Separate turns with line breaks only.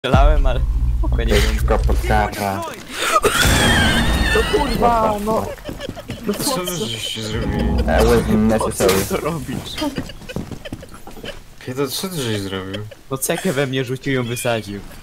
Strzelałem, ale... Spoko, nie wiem.
Tylko podkara.
No kurwa, no. No
Co
co?
wy żeście zrobili?
Was necessary.
Co robisz?
Kiedy co ty żeś zrobił?
No cekę we mnie rzucił i ją wysadził.